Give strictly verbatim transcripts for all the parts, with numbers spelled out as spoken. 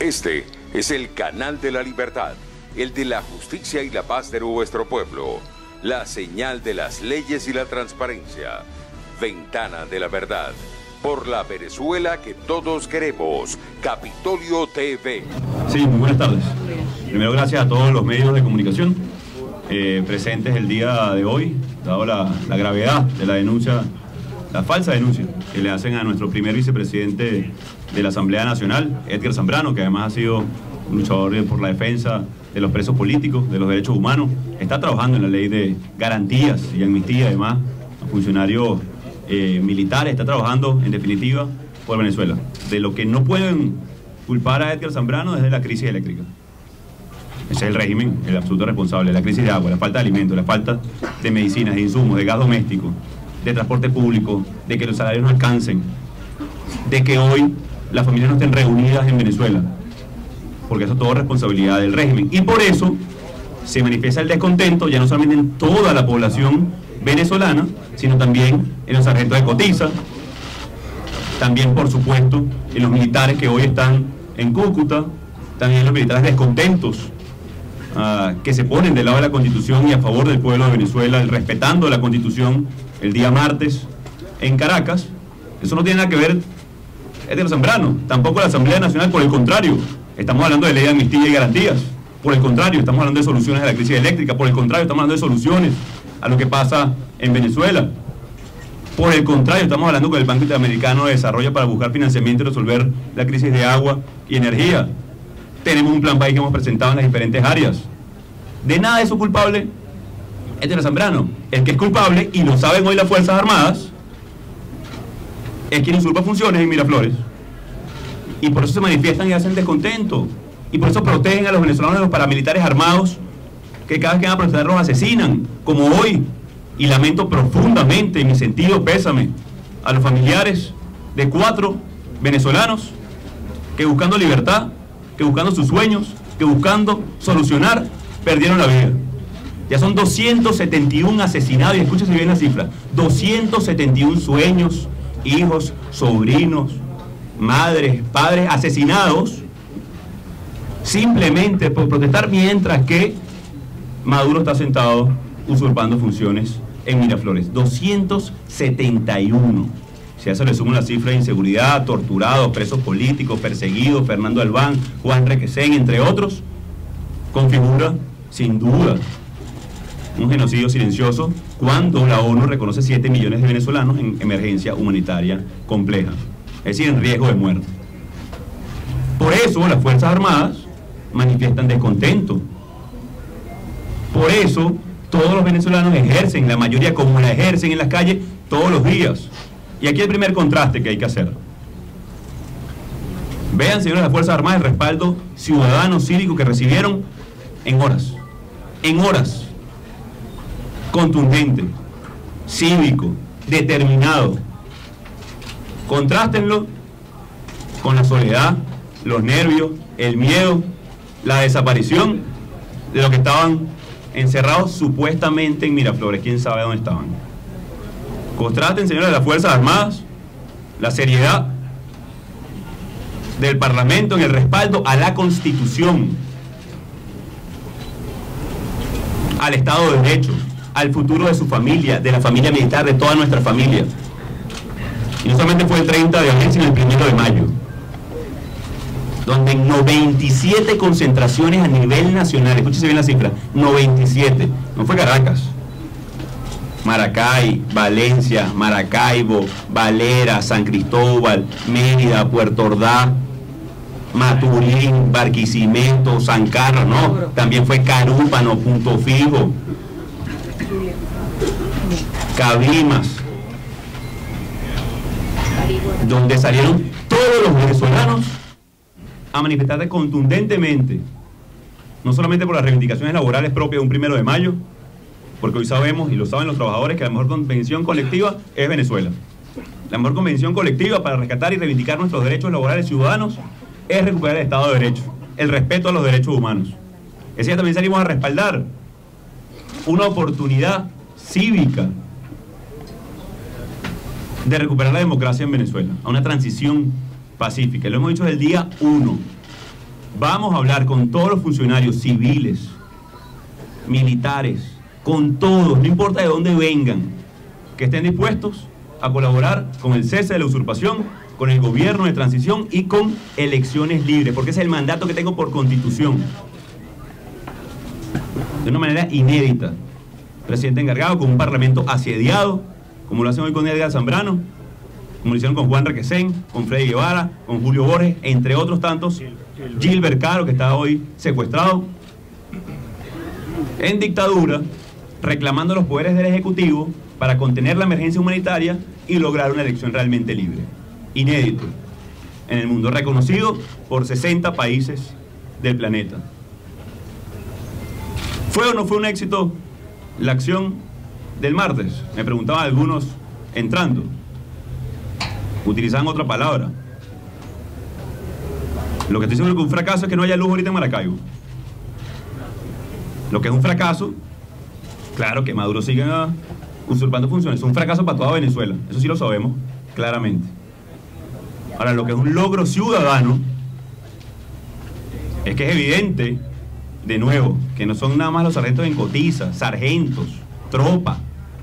Este es el canal de la libertad, el de la justicia y la paz de nuestro pueblo, la señal de las leyes y la transparencia, Ventana de la Verdad, por la Venezuela que todos queremos, Capitolio T V. Sí, muy buenas tardes. Primero, gracias a todos los medios de comunicación eh, presentes el día de hoy, dado la, la gravedad de la denuncia, la falsa denuncia que le hacen a nuestro primer vicepresidente de la Asamblea Nacional, Edgar Zambrano, que además ha sido un luchador por la defensa de los presos políticos, de los derechos humanos, está trabajando en la ley de garantías y amnistía, además, a funcionarios eh, militares, está trabajando, en definitiva, por Venezuela. De lo que no pueden culpar a Edgar Zambrano es de la crisis eléctrica. Ese es el régimen, el absoluto responsable, la crisis de agua, la falta de alimentos, la falta de medicinas, de insumos, de gas doméstico, de transporte público, de que los salarios no alcancen, de que hoy las familias no estén reunidas en Venezuela, porque eso es todo responsabilidad del régimen. Y por eso se manifiesta el descontento, ya no solamente en toda la población venezolana, sino también en los sargentos de cotiza, también, por supuesto, en los militares que hoy están en Cúcuta, también en los militares descontentos, uh, que se ponen del lado de la Constitución y a favor del pueblo de Venezuela, el respetando la Constitución el día martes en Caracas. Eso no tiene nada que ver Edgar Zambrano, tampoco la Asamblea Nacional, por el contrario, estamos hablando de ley de amnistía y garantías, por el contrario, estamos hablando de soluciones a la crisis eléctrica, por el contrario, estamos hablando de soluciones a lo que pasa en Venezuela, por el contrario, estamos hablando con el Banco Interamericano de Desarrollo para buscar financiamiento y resolver la crisis de agua y energía. Tenemos un plan país que hemos presentado en las diferentes áreas. De nada de eso culpable Edgar Zambrano. El que es culpable, y lo saben hoy las Fuerzas Armadas, es quien usurpa funciones en Miraflores, y por eso se manifiestan y hacen descontento, y por eso protegen a los venezolanos de los paramilitares armados que cada vez que van a protestar los asesinan, como hoy. Y lamento profundamente, en mi sentido pésame, a los familiares de cuatro venezolanos que, buscando libertad, que buscando sus sueños, que buscando solucionar, perdieron la vida. Ya son doscientos setenta y uno asesinados, y escúchese bien la cifra, doscientos setenta y uno sueños, hijos, sobrinos, madres, padres asesinados simplemente por protestar, mientras que Maduro está sentado usurpando funciones en Miraflores. Doscientos setenta y uno. Si a eso le suman la cifra de inseguridad, torturados, presos políticos, perseguidos, Fernando Albán, Juan Requesén, entre otros, configura sin duda un genocidio silencioso cuando la ONU reconoce siete millones de venezolanos en emergencia humanitaria compleja, es decir, en riesgo de muerte. Por eso las Fuerzas Armadas manifiestan descontento. Por eso todos los venezolanos ejercen, la mayoría como la ejercen en las calles todos los días. Y aquí el primer contraste que hay que hacer. Vean, señores de las Fuerzas Armadas, el respaldo ciudadano, cívico que recibieron en horas. En horas. Contundente, cívico, determinado. Contrástenlo con la soledad, los nervios, el miedo, la desaparición de los que estaban encerrados supuestamente en Miraflores. ¿Quién sabe dónde estaban? Contrasten, señores de las Fuerzas Armadas, la seriedad del Parlamento en el respaldo a la Constitución, al Estado de Derecho, al futuro de su familia, de la familia militar, de toda nuestra familia. Y no solamente fue el treinta de abril, sino el primero de mayo, donde en noventa y siete concentraciones a nivel nacional, escúchese bien la cifra, noventa y siete, no fue Caracas, Maracay, Valencia, Maracaibo, Valera, San Cristóbal, Mérida, Puerto Ordaz, Maturín, Barquisimeto, San Carlos, no, también fue Carúpano, Punto Fijo, Cabimas, donde salieron todos los venezolanos a manifestarse contundentemente, no solamente por las reivindicaciones laborales propias de un primero de mayo, porque hoy sabemos, y lo saben los trabajadores, que la mejor convención colectiva es Venezuela. La mejor convención colectiva para rescatar y reivindicar nuestros derechos laborales ciudadanos es recuperar el Estado de Derecho, el respeto a los derechos humanos. Ese día también salimos a respaldar una oportunidad cívica de recuperar la democracia en Venezuela, a una transición pacífica. Lo hemos dicho desde el día uno. Vamos a hablar con todos los funcionarios civiles, militares, con todos, no importa de dónde vengan, que estén dispuestos a colaborar con el cese de la usurpación, con el gobierno de transición y con elecciones libres, porque ese es el mandato que tengo por constitución. De una manera inédita. Presidente encargado, con un parlamento asediado, como lo hacen hoy con Edgar Zambrano, como lo hicieron con Juan Requesén, con Freddy Guevara, con Julio Borges, entre otros tantos, Gilbert Caro, que está hoy secuestrado, en dictadura, reclamando los poderes del Ejecutivo para contener la emergencia humanitaria y lograr una elección realmente libre. Inédito en el mundo, reconocido por sesenta países del planeta. ¿Fue o no fue un éxito la acción del martes? Me preguntaban algunos entrando. Utilizaban otra palabra. Lo que estoy seguro que un fracaso es que no haya luz ahorita en Maracaibo. Lo que es un fracaso, claro que Maduro siga usurpando funciones, es un fracaso para toda Venezuela, eso sí lo sabemos claramente. Ahora, lo que es un logro ciudadano es que es evidente, de nuevo, que no son nada más los sargentos en cotiza, sargentos, tropa,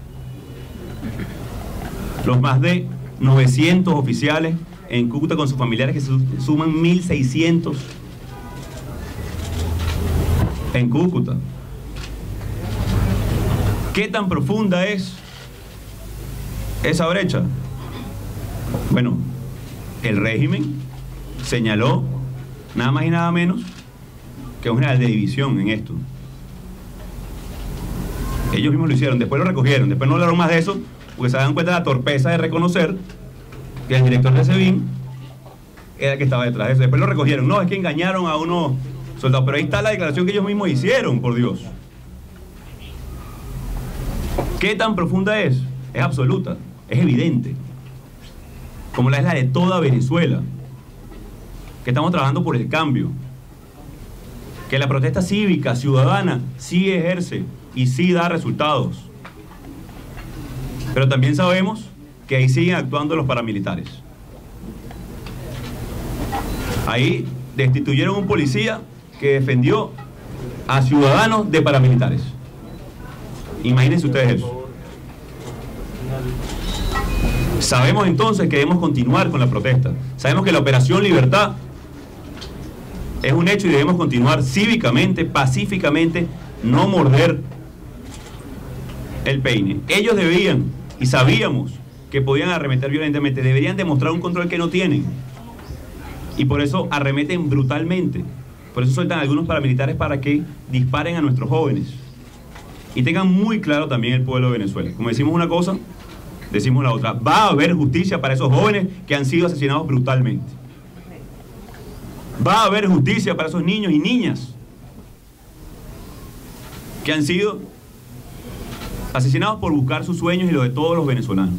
los más de novecientos oficiales en Cúcuta con sus familiares, que se suman mil seiscientos en Cúcuta. ¿Qué tan profunda es esa brecha? Bueno, el régimen señaló nada más y nada menos que un general de división en esto. Ellos mismos lo hicieron, después lo recogieron, después no hablaron más de eso, porque se dan cuenta de la torpeza de reconocer que el director de SEBIN era el que estaba detrás de eso. Después lo recogieron. No, es que engañaron a unos soldados, pero ahí está la declaración que ellos mismos hicieron, por Dios. ¿Qué tan profunda es? Es absoluta, es evidente, como la es la de toda Venezuela, que estamos trabajando por el cambio, que la protesta cívica, ciudadana, sí ejerce y sí da resultados, pero también sabemos que ahí siguen actuando los paramilitares. Ahí destituyeron a un policía que defendió a ciudadanos de paramilitares. Imagínense ustedes eso. Sabemos entonces que debemos continuar con la protesta. Sabemos que la Operación Libertad es un hecho y debemos continuar cívicamente, pacíficamente, no morder el peine. Ellos debían, y sabíamos que podían arremeter violentamente, deberían demostrar un control que no tienen. Y por eso arremeten brutalmente. Por eso sueltan a algunos paramilitares para que disparen a nuestros jóvenes. Y tengan muy claro también el pueblo de Venezuela. Como decimos una cosa, decimos la otra. Va a haber justicia para esos jóvenes que han sido asesinados brutalmente. Va a haber justicia para esos niños y niñas que han sido asesinados por buscar sus sueños y los de todos los venezolanos.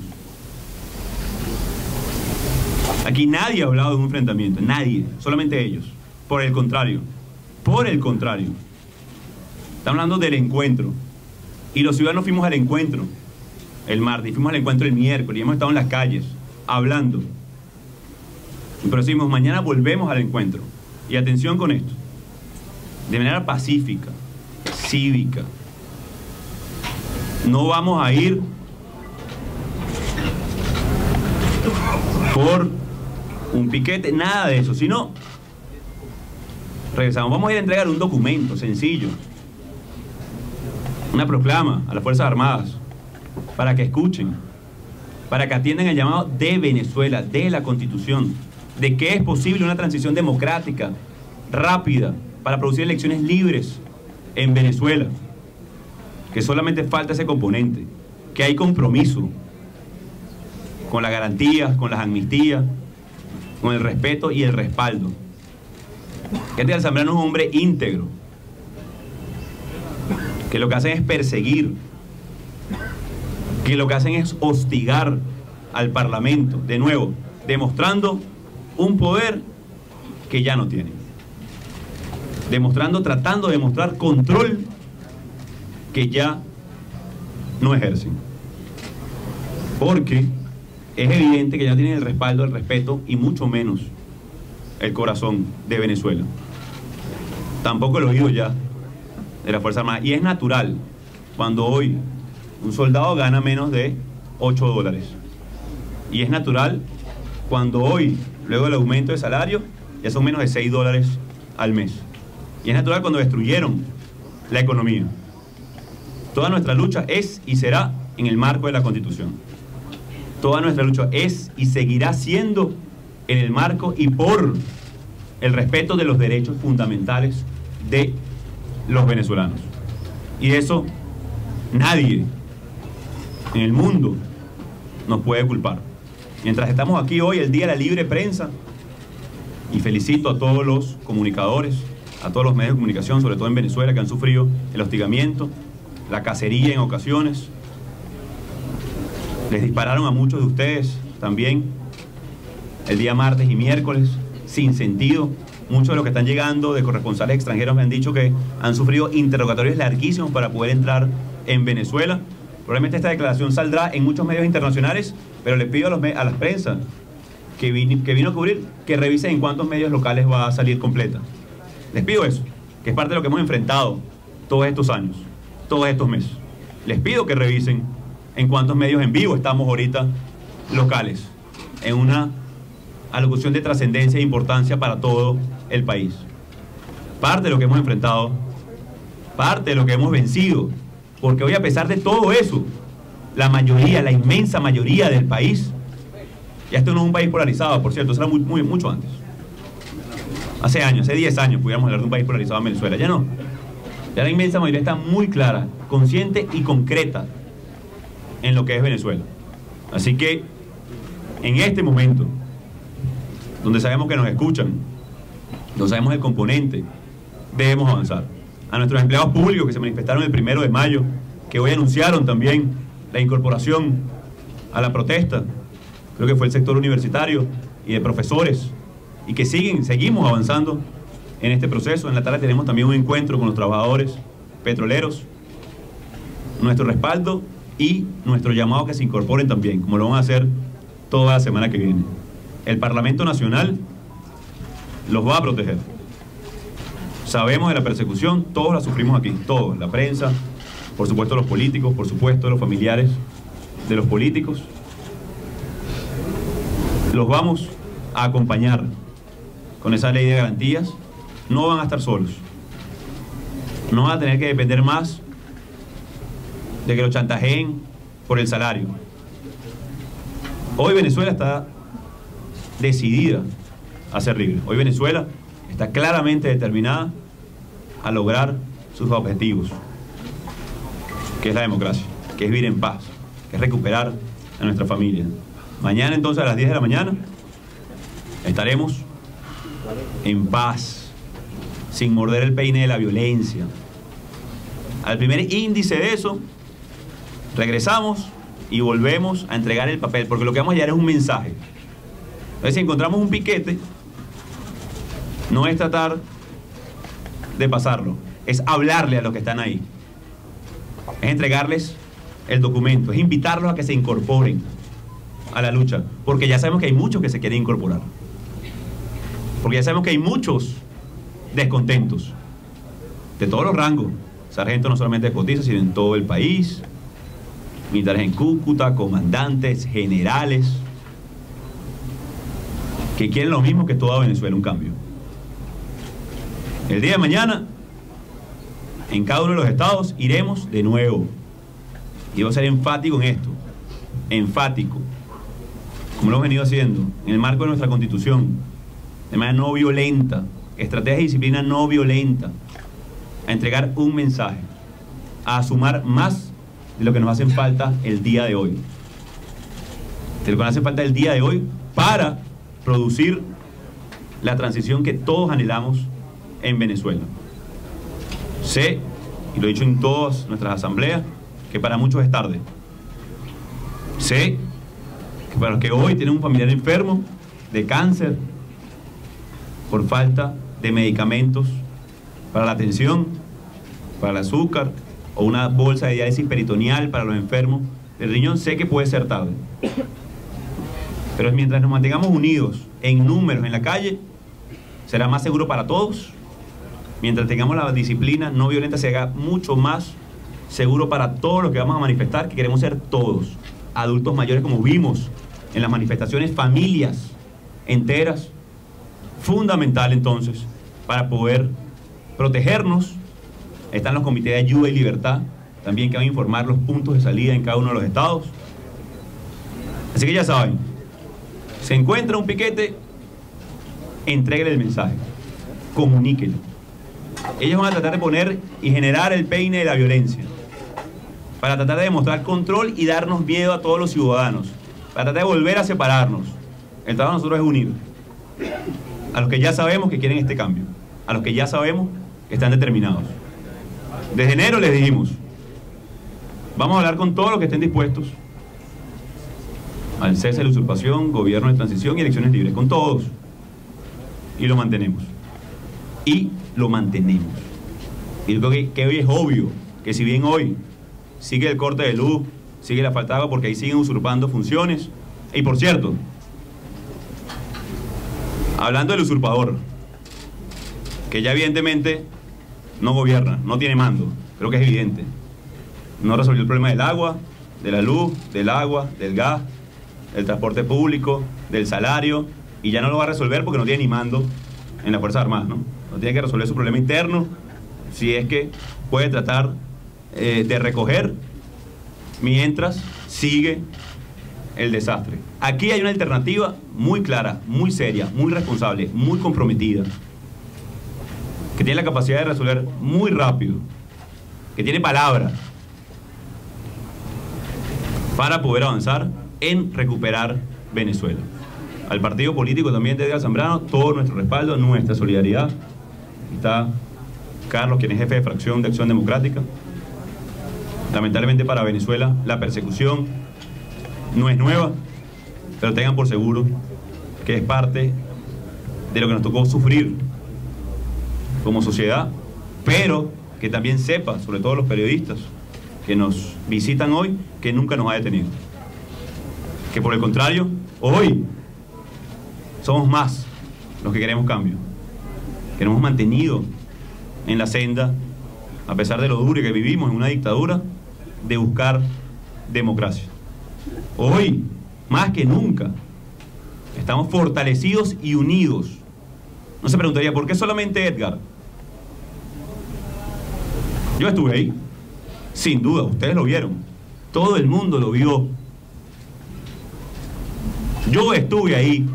Aquí nadie ha hablado de un enfrentamiento, nadie, solamente ellos. Por el contrario, por el contrario. Están hablando del encuentro. Y los ciudadanos fuimos al encuentro el martes, fuimos al encuentro el miércoles y hemos estado en las calles hablando. Pero decimos, mañana volvemos al encuentro. Y atención con esto, de manera pacífica, cívica. No vamos a ir por un piquete, nada de eso, sino regresamos, vamos a ir a entregar un documento sencillo, una proclama a las Fuerzas Armadas, para que escuchen, para que atiendan el llamado de Venezuela, de la Constitución, de que es posible una transición democrática, rápida, para producir elecciones libres en Venezuela, que solamente falta ese componente, que hay compromiso con las garantías, con las amnistías, con el respeto y el respaldo. Que Edgar Zambrano es un hombre íntegro, que lo que hacen es perseguir, que lo que hacen es hostigar al Parlamento, de nuevo, demostrando un poder que ya no tienen, demostrando, tratando de demostrar control que ya no ejercen, porque es evidente que ya tienen el respaldo, el respeto y mucho menos el corazón de Venezuela. tampoco el oído ya de la Fuerza Armada. Y es natural cuando hoy un soldado gana menos de ocho dólares. Y es natural cuando hoy, luego del aumento de salario, ya son menos de seis dólares al mes. Y es natural cuando destruyeron la economía. Toda nuestra lucha es y será en el marco de la Constitución. Toda nuestra lucha es y seguirá siendo en el marco y por el respeto de los derechos fundamentales de los venezolanos. Y de eso nadie en el mundo nos puede culpar. Mientras estamos aquí hoy, el Día de la Libre Prensa, y felicito a todos los comunicadores, a todos los medios de comunicación, sobre todo en Venezuela, que han sufrido el hostigamiento, la cacería en ocasiones. Les dispararon a muchos de ustedes también el día martes y miércoles, sin sentido. Muchos de los que están llegando de corresponsales extranjeros me han dicho que han sufrido interrogatorios larguísimos para poder entrar en Venezuela. Probablemente esta declaración saldrá en muchos medios internacionales, pero les pido a, los, a las prensas que, vin, que vino a cubrir que revisen en cuántos medios locales va a salir completa. Les pido eso, que es parte de lo que hemos enfrentado todos estos años, todos estos meses. Les pido que revisen en cuántos medios en vivo estamos ahorita locales, en una alocución de trascendencia e importancia para todo el país. Parte de lo que hemos enfrentado, parte de lo que hemos vencido, porque hoy, a pesar de todo eso, la mayoría, la inmensa mayoría del país, ya este no es un país polarizado, por cierto, eso era muy, muy, mucho antes. Hace años, hace diez años pudiéramos hablar de un país polarizado en Venezuela, ya no. Ya la inmensa mayoría está muy clara, consciente y concreta en lo que es Venezuela. Así que, en este momento, donde sabemos que nos escuchan, donde sabemos el componente, debemos avanzar. A nuestros empleados públicos que se manifestaron el primero de mayo, que hoy anunciaron también la incorporación a la protesta, creo que fue el sector universitario y de profesores, y que siguen, seguimos avanzando en este proceso. En la tarde tenemos también un encuentro con los trabajadores petroleros, nuestro respaldo y nuestro llamado a que se incorporen también, como lo van a hacer toda la semana que viene. El Parlamento Nacional los va a proteger. Sabemos de la persecución, todos la sufrimos aquí, todos, la prensa, por supuesto los políticos, por supuesto los familiares de los políticos. Los vamos a acompañar con esa ley de garantías. No van a estar solos. No van a tener que depender más de que los chantajeen por el salario. Hoy Venezuela está decidida a ser libre. Hoy Venezuela está claramente determinada a lograr sus objetivos, que es la democracia, que es vivir en paz, que es recuperar a nuestra familia. Mañana entonces a las diez de la mañana estaremos en paz, sin morder el peine de la violencia. Al primer índice de eso, regresamos y volvemos a entregar el papel, porque lo que vamos a llevar es un mensaje. Entonces, si encontramos un piquete, no es tratar de pasarlo, es hablarle a los que están ahí, es entregarles el documento, es invitarlos a que se incorporen a la lucha, porque ya sabemos que hay muchos que se quieren incorporar, porque ya sabemos que hay muchos descontentos de todos los rangos, sargentos no solamente de Cotiza, sino en todo el país, militares en Cúcuta, comandantes, generales, que quieren lo mismo que toda Venezuela, un cambio. El día de mañana, en cada uno de los estados, iremos de nuevo. Y voy a ser enfático en esto, enfático, como lo hemos venido haciendo, en el marco de nuestra Constitución, de manera no violenta, estrategia y disciplina no violenta, a entregar un mensaje, a sumar más de lo que nos hace falta el día de hoy, de lo que nos hace falta el día de hoy para producir la transición que todos anhelamos en Venezuela. Sé, y lo he dicho en todas nuestras asambleas, que para muchos es tarde. Sé que para los que hoy tienen un familiar enfermo de cáncer por falta de medicamentos para la atención, para el azúcar, o una bolsa de diálisis peritoneal para los enfermos del riñón, sé que puede ser tarde. Pero mientras nos mantengamos unidos en números en la calle, será más seguro para todos mientras tengamos la disciplina no violenta, se haga mucho más seguro para todos los que vamos a manifestar, que queremos ser todos, adultos mayores, como vimos en las manifestaciones, familias enteras. Fundamental entonces para poder protegernos. Están los comités de ayuda y libertad también, que van a informar los puntos de salida en cada uno de los estados. Así que ya saben, se encuentra un piquete, entréguenle el mensaje, comuníquenlo. Ellos van a tratar de poner y generar el peine de la violencia, para tratar de demostrar control y darnos miedo a todos los ciudadanos, para tratar de volver a separarnos. El trabajo de nosotros es unir a los que ya sabemos que quieren este cambio, a los que ya sabemos que están determinados. Desde enero les dijimos, vamos a hablar con todos los que estén dispuestos al cese de la usurpación, gobierno de transición y elecciones libres, con todos. Y lo mantenemos. Y lo mantenemos. Y yo creo que, que hoy es obvio que si bien hoy sigue el corte de luz, sigue la falta de agua, porque ahí siguen usurpando funciones. Y por cierto, hablando del usurpador, que ya evidentemente no gobierna, no tiene mando, creo que es evidente. No resolvió el problema del agua, de la luz, del agua, del gas, del transporte público, del salario, y ya no lo va a resolver porque no tiene ni mando en las Fuerzas Armadas, ¿no? No tiene que resolver su problema interno, si es que puede tratar eh, de recoger mientras sigue el desastre. Aquí hay una alternativa muy clara, muy seria, muy responsable, muy comprometida, que tiene la capacidad de resolver muy rápido, que tiene palabra para poder avanzar en recuperar Venezuela. Al partido político también de Edgar Zambrano, todo nuestro respaldo, nuestra solidaridad. Está Carlos, quien es jefe de fracción de Acción Democrática. Lamentablemente para Venezuela la persecución no es nueva, pero tengan por seguro que es parte de lo que nos tocó sufrir como sociedad, pero que también sepa, sobre todo los periodistas que nos visitan hoy, que nunca nos ha detenido. Que por el contrario, hoy somos más los que queremos cambio, que nos hemos mantenido en la senda, a pesar de lo duro que vivimos en una dictadura, de buscar democracia. Hoy, más que nunca, estamos fortalecidos y unidos. No se preguntaría, ¿por qué solamente Edgar? Yo estuve ahí, sin duda, ustedes lo vieron, todo el mundo lo vio. Yo estuve ahí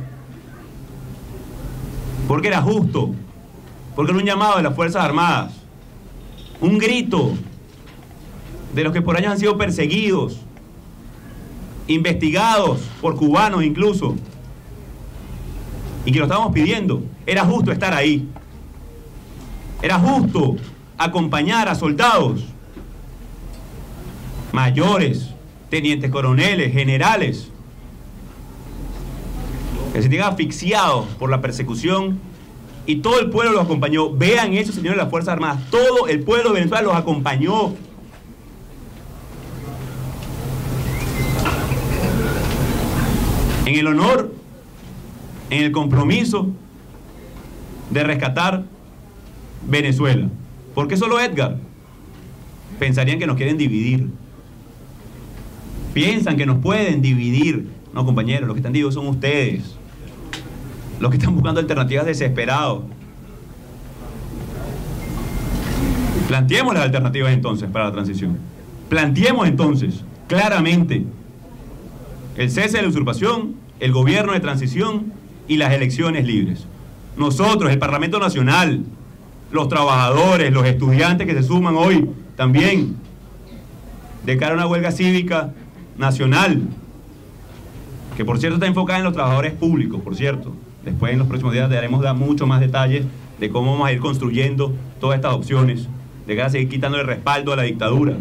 porque era justo, porque era un llamado de las Fuerzas Armadas, un grito de los que por años han sido perseguidos, investigados por cubanos incluso, y que lo estábamos pidiendo. Era justo estar ahí, era justo acompañar a soldados mayores, tenientes coroneles, generales, que se sentían asfixiados por la persecución, y todo el pueblo los acompañó. Vean eso, señores de las Fuerzas Armadas, todo el pueblo de Venezuela los acompañó. En el honor, en el compromiso de rescatar Venezuela. ¿Por qué solo Edgar? Pensarían que nos quieren dividir. Piensan que nos pueden dividir. No, compañeros, los que están divididos son ustedes, los que están buscando alternativas desesperados. Planteemos las alternativas entonces para la transición. Planteemos entonces claramente el cese de la usurpación, el gobierno de transición y las elecciones libres. Nosotros, el Parlamento Nacional, los trabajadores, los estudiantes que se suman hoy también de cara a una huelga cívica nacional, que por cierto está enfocada en los trabajadores públicos, por cierto. Después en los próximos días daremos mucho más detalles de cómo vamos a ir construyendo todas estas opciones, de cara a seguir quitando el respaldo a la dictadura.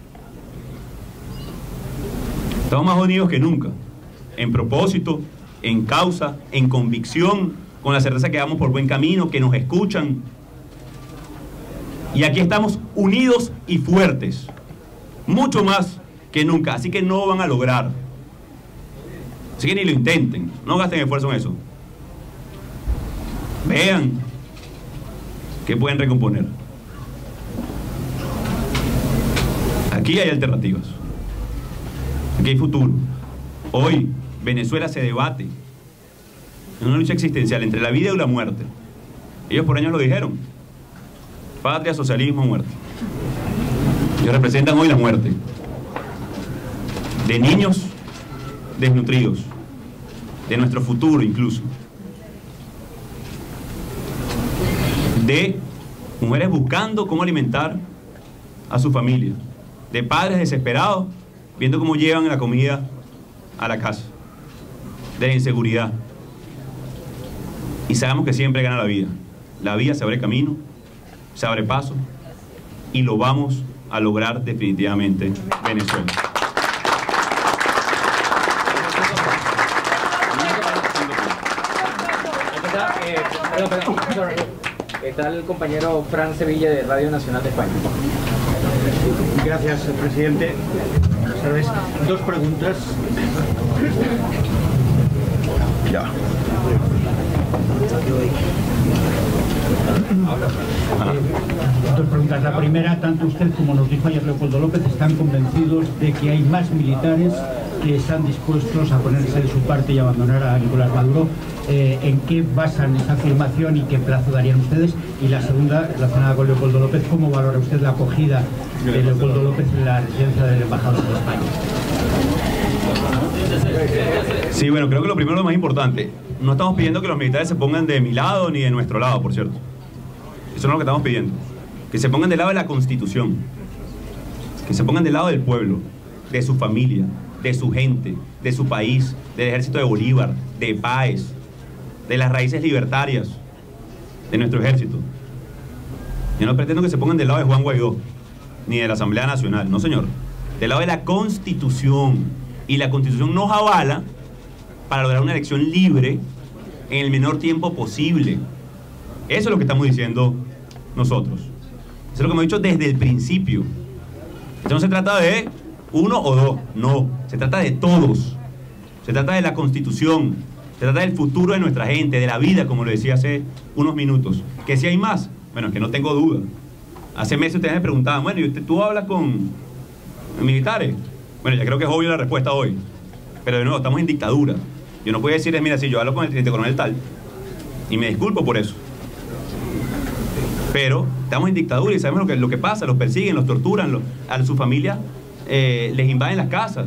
Estamos más unidos que nunca, en propósito, en causa, en convicción, con la certeza que vamos por buen camino, que nos escuchan. Y aquí estamos unidos y fuertes, mucho más que nunca, así que no van a lograr. Así que ni lo intenten, no gasten esfuerzo en eso. Vean que pueden recomponer. Aquí hay alternativas. Aquí hay futuro. Hoy Venezuela se debate en una lucha existencial entre la vida y la muerte. Ellos por años lo dijeron: patria, socialismo, muerte. Ellos representan hoy la muerte de niños desnutridos, de nuestro futuro incluso, de mujeres buscando cómo alimentar a su familia, de padres desesperados viendo cómo llevan la comida a la casa, de la inseguridad. Y sabemos que siempre gana la vida. La vida se abre camino, se abre paso, y lo vamos a lograr definitivamente Venezuela. Perdón, perdón, sorry. Está el compañero Fran Sevilla de Radio Nacional de España. Gracias, presidente. Buenas tardes. Dos preguntas. Ya. Dos preguntas. La primera, tanto usted como nos dijo ayer Leopoldo López están convencidos de que hay más militares que están dispuestos a ponerse de su parte y abandonar a Nicolás Maduro. Eh, ¿En qué basan esa afirmación y qué plazo darían ustedes? Y la segunda, relacionada con Leopoldo López, ¿cómo valora usted la acogida de Leopoldo López en la residencia del embajador de España? Sí, bueno, creo que lo primero, lo más importante, no estamos pidiendo que los militares se pongan de mi lado ni de nuestro lado, por cierto. Eso no es lo que estamos pidiendo. Que se pongan del lado de la Constitución, que se pongan del lado del pueblo, de su familia, de su gente, de su país, del ejército de Bolívar, de Páez, de las raíces libertarias de nuestro ejército. Yo no pretendo que se pongan del lado de Juan Guaidó ni de la Asamblea Nacional, no señor, del lado de la Constitución. Y la Constitución nos avala para lograr una elección libre en el menor tiempo posible. Eso es lo que estamos diciendo nosotros. Eso es lo que hemos dicho desde el principio. Esto no se trata de uno o dos, no, se trata de todos. Se trata de la Constitución, se trata del futuro de nuestra gente, de la vida, como lo decía hace unos minutos. Que si hay más, bueno, es que no tengo duda. Hace meses ustedes me preguntaban, bueno, ¿y usted, tú hablas con militares? Bueno, ya creo que es obvio la respuesta hoy. Pero de nuevo, estamos en dictadura. Yo no puedo decirles, mira, si yo hablo con el teniente coronel tal, y me disculpo por eso. Pero estamos en dictadura y sabemos lo que, lo que pasa, los persiguen, los torturan, los, a su familia eh, les invaden las casas.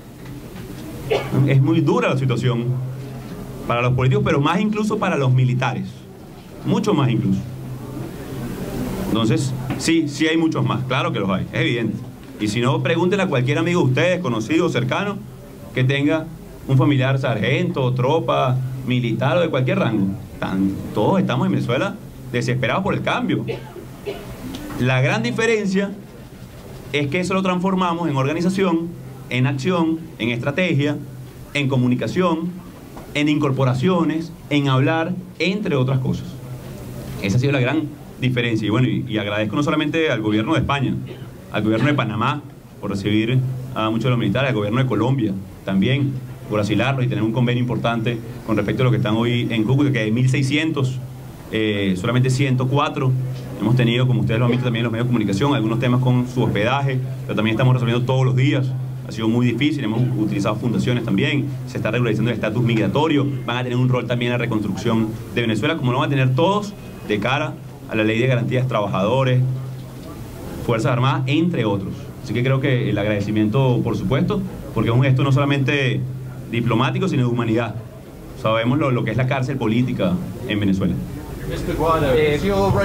Es muy dura la situación para los políticos, pero más incluso para los militares. Mucho más incluso. Entonces, sí, sí hay muchos más, claro que los hay, es evidente. Y si no, pregúntenle a cualquier amigo de ustedes, conocido, cercano, que tenga un familiar sargento, tropa, militar o de cualquier rango. Tan, todos estamos en Venezuela desesperados por el cambio. La gran diferencia es que eso lo transformamos en organización, en acción, en estrategia, en comunicación, en incorporaciones, en hablar, entre otras cosas. Esa ha sido la gran diferencia. Y bueno, y, y agradezco no solamente al gobierno de España, al gobierno de Panamá por recibir a muchos de los militares, al gobierno de Colombia también por asilarlos y tener un convenio importante con respecto a lo que están hoy en Cúcuta, que hay mil seiscientos, eh, solamente ciento cuatro hemos tenido, como ustedes lo han visto también en los medios de comunicación, algunos temas con su hospedaje, pero también estamos resolviendo todos los días. Ha sido muy difícil, hemos utilizado fundaciones también, se está regularizando el estatus migratorio, van a tener un rol también en la reconstrucción de Venezuela, como lo van a tener todos de cara a la ley de garantías trabajadores, Fuerzas Armadas, entre otros. Así que creo que el agradecimiento, por supuesto, porque es un gesto no solamente diplomático, sino de humanidad. Sabemos lo, lo que es la cárcel política en Venezuela. Eh,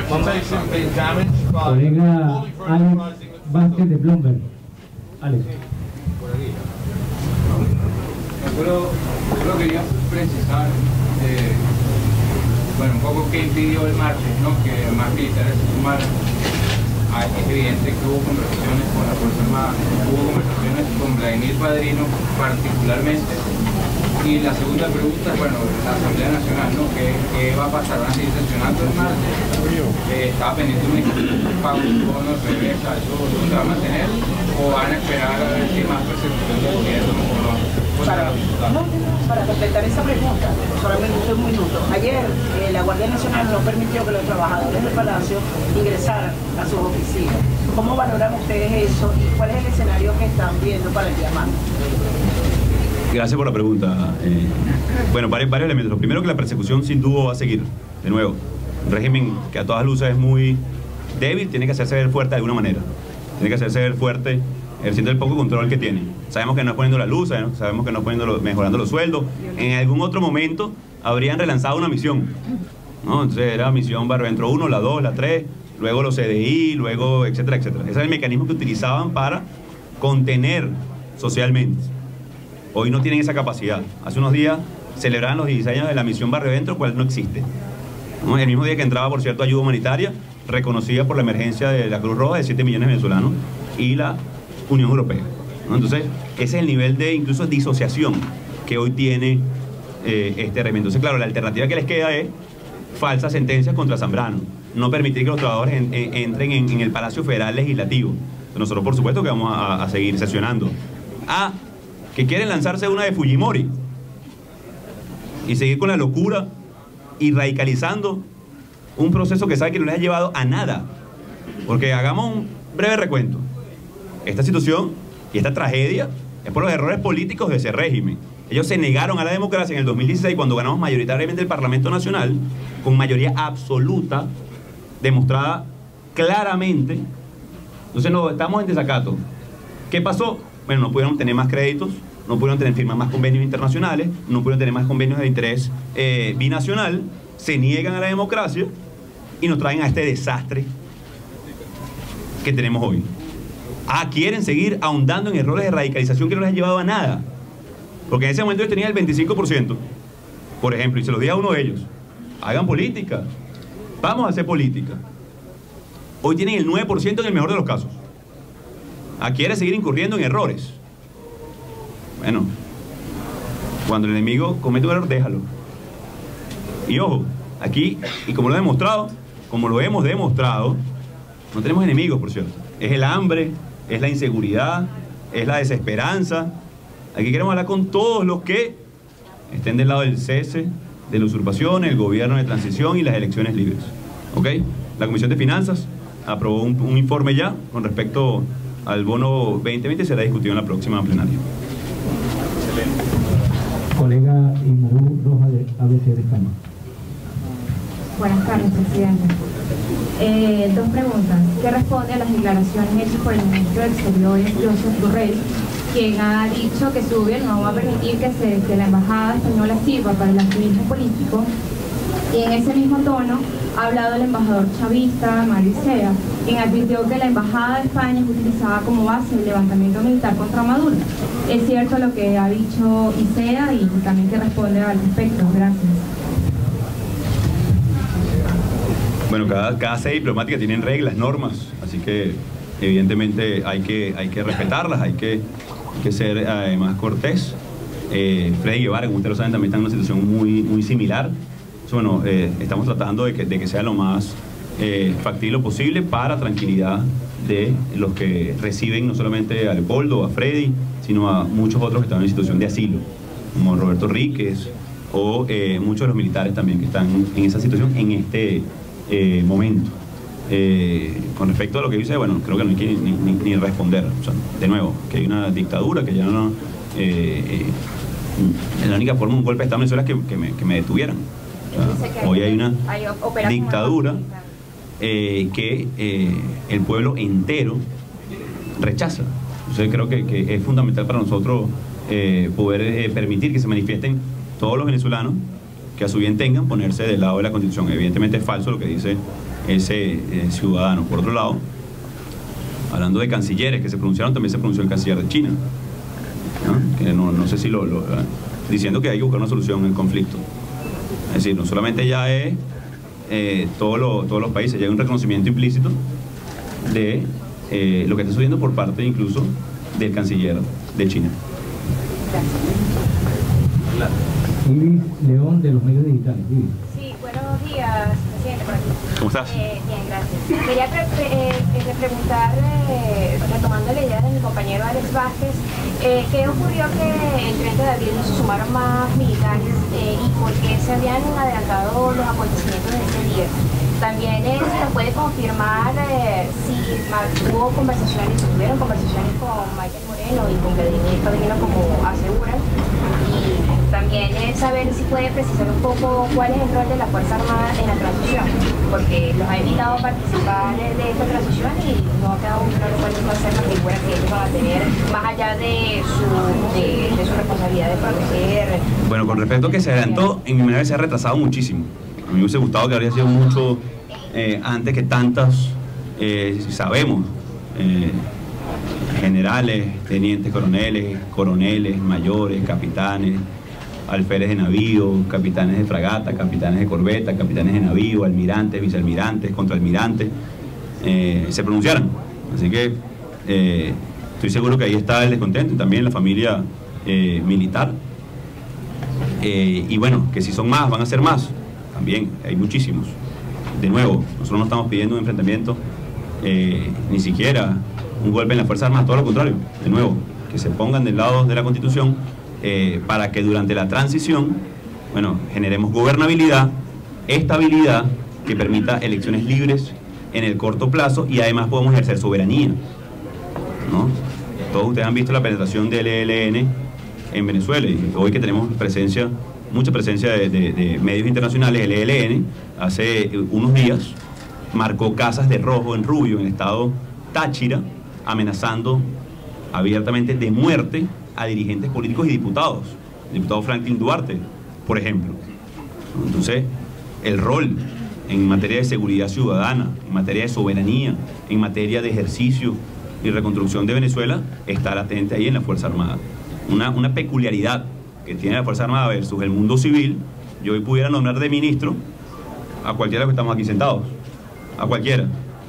Colega Alex Vázquez de Bloomberg. Alex. Solo, solo quería precisar, eh, bueno, un poco qué impidió el martes, ¿no? Que más militares se sumaran. Ah, es evidente que hubo conversaciones con la Fuerza Armada, hubo conversaciones con Vladimir Padrino particularmente. Y la segunda pregunta es, bueno, la Asamblea Nacional, ¿no? ¿Qué, qué va a pasar? ¿Van a seguir sesionando el martes? Eh, ¿Estaba pendiente un pago de bonos de regresa? ¿Eso se va a mantener? ¿O van a esperar a ver si hay más persecución del gobierno? Para, no, para completar esa pregunta, solamente un minuto. Ayer eh, la Guardia Nacional no permitió que los trabajadores del Palacio ingresaran a sus oficinas. ¿Cómo valoran ustedes eso y cuál es el escenario que están viendo para el día mañana? Gracias por la pregunta. Eh, bueno, varios, varios elementos. Lo primero, que la persecución sin duda va a seguir. De nuevo, un régimen que a todas luces es muy débil, tiene que hacerse ver fuerte de alguna manera. Tiene que hacerse ver fuerte, ejerciendo el poco control que tiene. Sabemos que no es poniendo la luz, ¿eh? Sabemos que no es poniendo lo, mejorando los sueldos. En algún otro momento habrían relanzado una misión, ¿no? Entonces era misión Barroventro uno, la dos, la tres, luego los C D I, luego etcétera, etcétera. Ese es el mecanismo que utilizaban para contener socialmente. Hoy no tienen esa capacidad. Hace unos días celebraban los dieciséis años de la misión Barroventro, cual no existe, ¿no? El mismo día que entraba, por cierto, ayuda humanitaria, reconocida por la emergencia de la Cruz Roja de siete millones de venezolanos y la Unión Europea, ¿no? Entonces, ese es el nivel de incluso disociación que hoy tiene eh, este régimen. Entonces, claro, la alternativa que les queda es falsas sentencias contra Zambrano, no permitir que los trabajadores en, en, entren en, en el Palacio Federal Legislativo. Nosotros, por supuesto, que vamos a, a seguir sesionando. Ah, que quieren lanzarse una de Fujimori y seguir con la locura y radicalizando un proceso que sabe que no les ha llevado a nada. Porque hagamos un breve recuento. Esta situación y esta tragedia es por los errores políticos de ese régimen. Ellos se negaron a la democracia en el dos mil dieciséis, cuando ganamos mayoritariamente el Parlamento Nacional, con mayoría absoluta, demostrada claramente. Entonces no, estamos en desacato. ¿Qué pasó? Bueno, no pudieron tener más créditos, no pudieron tener firmar más convenios internacionales, no pudieron tener más convenios de interés eh, binacional, se niegan a la democracia y nos traen a este desastre que tenemos hoy. Ah, quieren seguir ahondando en errores de radicalización que no les han llevado a nada. Porque en ese momento ellos tenían el veinticinco por ciento, por ejemplo, y se lo di a uno de ellos: hagan política, vamos a hacer política. Hoy tienen el nueve por ciento en el mejor de los casos. Ah, quiere seguir incurriendo en errores. Bueno, cuando el enemigo comete un error, déjalo. Y ojo, aquí, y como lo he demostrado, como lo hemos demostrado, no tenemos enemigos, por cierto. Es el hambre, es la inseguridad, es la desesperanza. Aquí queremos hablar con todos los que estén del lado del cese, de la usurpación, el gobierno de transición y las elecciones libres. ¿Ok? La Comisión de Finanzas aprobó un, un informe ya con respecto al bono veinte veinte, será discutido en la próxima plenaria. Colega Imú Roja de A B C de España. Buenas tardes, presidente. Eh, dos preguntas. ¿Qué responde a las declaraciones hechas por el ministro de Exteriores, Josep Borrell, quien ha dicho que su gobierno no va a permitir que, se, que la embajada española sirva para el activismo político? Y en ese mismo tono ha hablado el embajador chavista, Mario Isea, quien advirtió que la embajada de España es utilizada como base del levantamiento militar contra Maduro. ¿Es cierto lo que ha dicho Isea y también qué responde al respecto? Gracias. Bueno, cada, cada sede diplomática tiene reglas, normas, así que evidentemente hay que, hay que respetarlas, hay que, hay que ser además cortés. Eh, Freddy Guevara, como ustedes lo saben, también está en una situación muy, muy similar. Entonces, bueno, eh, estamos tratando de que, de que sea lo más eh, factible posible para tranquilidad de los que reciben no solamente a Leopoldo, a Freddy, sino a muchos otros que están en situación de asilo, como Roberto Ríquez o eh, muchos de los militares también que están en esa situación en este eh, momento. Eh, con respecto a lo que dice, bueno, creo que no hay que ni, ni, ni responder. O sea, de nuevo, que hay una dictadura, que ya no... Eh, eh, la única forma de un golpe de Estado en Venezuela es que, que, me, que me detuvieran. O sea, hoy hay una dictadura eh, que eh, el pueblo entero rechaza. Entonces creo que, que es fundamental para nosotros eh, poder eh, permitir que se manifiesten todos los venezolanos que a su bien tengan, ponerse del lado de la Constitución. Evidentemente es falso lo que dice ese eh, ciudadano. Por otro lado, hablando de cancilleres que se pronunciaron, también se pronunció el canciller de China, ¿no? Que no, no sé si lo, lo diciendo que hay que buscar una solución al conflicto. Es decir, no solamente ya es eh, todo lo, todos los países, ya hay un reconocimiento implícito de eh, lo que está sucediendo por parte incluso del canciller de China. Iris León, de los medios digitales. Iris. Sí, buenos días, presidente. Por aquí. ¿Cómo estás? Eh, bien, gracias. Quería pre pre eh, preguntar, eh, retomando la idea de mi compañero Alex Vázquez, Eh, ¿Qué ocurrió que el treinta de abril no se sumaron más militares eh, y por qué se habían adelantado los acontecimientos de ese día? También eh, se nos puede confirmar eh, si hubo conversaciones, si tuvieron conversaciones con Michael Moreno y con Vladimir Padrino como aseguran. Y también es saber si puede precisar un poco cuál es el rol de la Fuerza Armada en la transición, porque los ha invitado a participar de esta transición y no ha quedado muy claro cuál va a ser la figura que ellos van a tener, más allá de su, de, de su responsabilidad de proteger. Bueno, con respecto a que se adelantó, en mi manera se ha retrasado muchísimo. A mí me hubiese gustado que habría sido mucho eh, antes que tantas, eh, sabemos, eh, generales, tenientes coroneles, coroneles, mayores, capitanes, alférez de navío, capitanes de fragata, capitanes de corbeta, capitanes de navío, almirantes, vicealmirantes, contraalmirantes, eh, se pronunciaran. Así que eh, estoy seguro que ahí está el descontento y también la familia eh, militar. Eh, y bueno, que si son más, van a ser más. También hay muchísimos. De nuevo, nosotros no estamos pidiendo un enfrentamiento, eh, ni siquiera un golpe en las Fuerzas Armadas, todo lo contrario. De nuevo, que se pongan del lado de la Constitución eh, para que durante la transición, bueno, generemos gobernabilidad, estabilidad, que permita elecciones libres en el corto plazo y además podamos ejercer soberanía, ¿no? Todos ustedes han visto la penetración del E L N en Venezuela y hoy que tenemos presencia, mucha presencia de, de, de medios internacionales, el E L N hace unos días marcó casas de rojo en Rubio, en el estado Táchira, amenazando abiertamente de muerte a dirigentes políticos y diputados. El diputado Franklin Duarte, por ejemplo. Entonces, el rol en materia de seguridad ciudadana, en materia de soberanía, en materia de ejercicio y reconstrucción de Venezuela, está latente ahí en la Fuerza Armada. Una, una peculiaridad que tiene la Fuerza Armada versus el mundo civil, yo hoy pudiera nombrar de ministro a cualquiera de los que estamos aquí sentados, a cualquiera.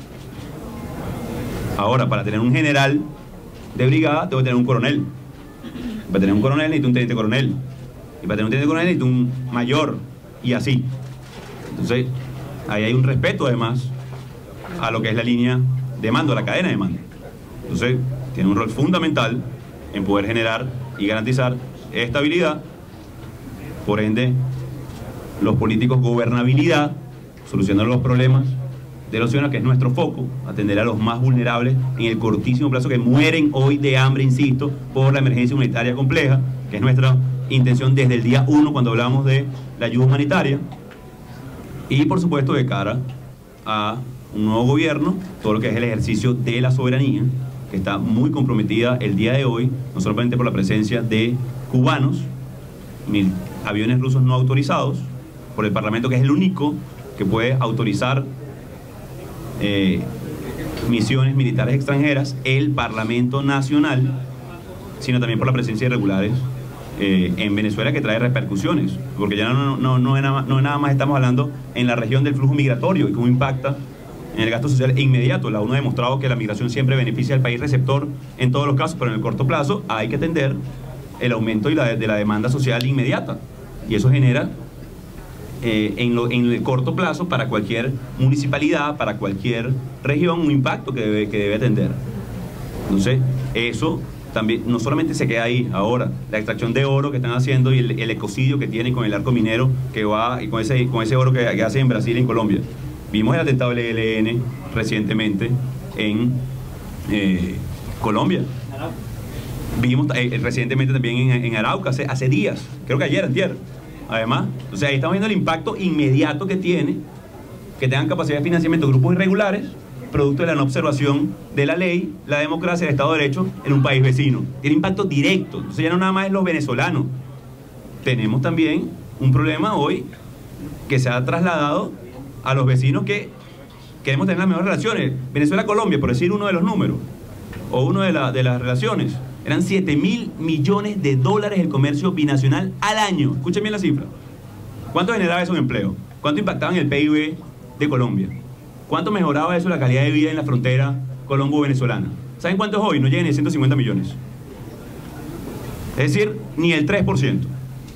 Ahora, para tener un general de brigada, tengo que tener un coronel. Para tener un coronel necesito un teniente coronel. Y para tener un teniente coronel necesito un mayor. Y así. Entonces, ahí hay un respeto además a lo que es la línea de mando, la cadena de mando. Entonces, tiene un rol fundamental en poder generar y garantizar estabilidad. Por ende, los políticos gobernabilidad, solucionar los problemas de los ciudadanos, que es nuestro foco, atender a los más vulnerables en el cortísimo plazo, que mueren hoy de hambre, insisto, por la emergencia humanitaria compleja, que es nuestra intención desde el día uno cuando hablamos de la ayuda humanitaria, y por supuesto de cara a un nuevo gobierno, todo lo que es el ejercicio de la soberanía, que está muy comprometida el día de hoy, no solamente por la presencia de cubanos, mil aviones rusos no autorizados, por el Parlamento, que es el único que puede autorizar Eh, misiones militares extranjeras, el Parlamento Nacional, sino también por la presencia de irregulares eh, en Venezuela, que trae repercusiones, porque ya no, no, no, nada más, no nada más estamos hablando en la región del flujo migratorio y cómo impacta en el gasto social inmediato. La ONU ha demostrado que la migración siempre beneficia al país receptor en todos los casos, pero en el corto plazo hay que atender el aumento y la, de la demanda social inmediata, y eso genera Eh, en, lo, en el corto plazo para cualquier municipalidad, para cualquier región, un impacto que debe, que debe atender. Entonces, eso también no solamente se queda ahí ahora, la extracción de oro que están haciendo y el, el ecocidio que tienen con el arco minero que va, y con ese, con ese oro que, que hacen en Brasil y en Colombia. Vimos el atentado del E L N recientemente en eh, Colombia. Vimos eh, recientemente también en, en Arauca, hace, hace días, creo que ayer, antier. Además, o sea, ahí estamos viendo el impacto inmediato que tiene que tengan capacidad de financiamiento grupos irregulares, producto de la no observación de la ley, la democracia y el Estado de Derecho en un país vecino. Tiene impacto directo. Entonces ya no nada más es los venezolanos. Tenemos también un problema hoy que se ha trasladado a los vecinos que queremos tener las mejores relaciones. Venezuela-Colombia, por decir uno de los números, o uno de, la, de las relaciones. Eran siete mil millones de dólares el comercio binacional al año. Escuchen bien la cifra. ¿Cuánto generaba eso en empleo? ¿Cuánto impactaba en el P I B de Colombia? ¿Cuánto mejoraba eso la calidad de vida en la frontera colombo-venezolana? ¿Saben cuánto es hoy? No llega ni a ciento cincuenta millones. Es decir, ni el tres por ciento.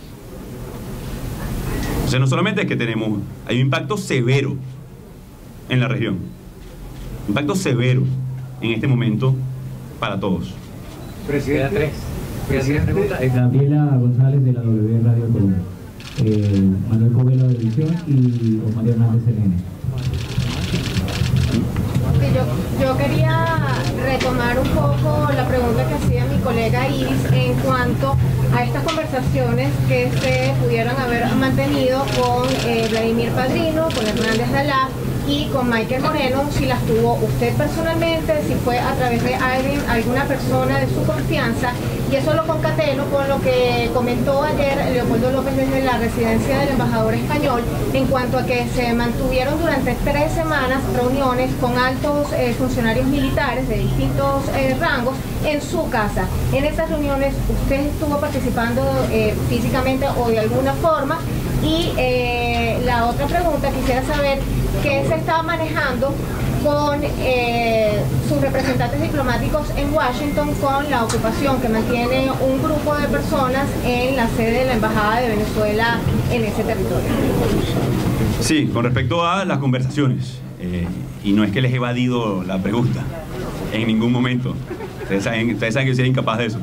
O sea, no solamente es que tenemos, hay un impacto severo en la región. Impacto severo en este momento para todos. Presidente, Presidente. Gabriela González de la W Radio Colombia. Eh, Manuel Covelo de Visión y Omar Hernández de N N. Sí, yo, yo quería retomar un poco la pregunta que hacía mi colega Iris en cuanto a estas conversaciones que se pudieron haber mantenido con eh, Vladimir Padrino, con Hernández Dalá y con Michael Moreno, si las tuvo usted personalmente, si fue a través de alguien, alguna persona de su confianza, y eso lo concateno con lo que comentó ayer Leopoldo López desde la residencia del embajador español, en cuanto a que se mantuvieron durante tres semanas reuniones con altos eh, funcionarios militares de distintos eh, rangos en su casa. En esas reuniones usted estuvo participando eh, físicamente o de alguna forma, y eh, la otra pregunta, quisiera saber qué se estaba manejando con eh, sus representantes diplomáticos en Washington con la ocupación que mantiene un grupo de personas en la sede de la Embajada de Venezuela en ese territorio. Sí, con respecto a las conversaciones, eh, y no es que les he evadido la pregunta en ningún momento, ustedes saben, ustedes saben que yo soy incapaz de eso.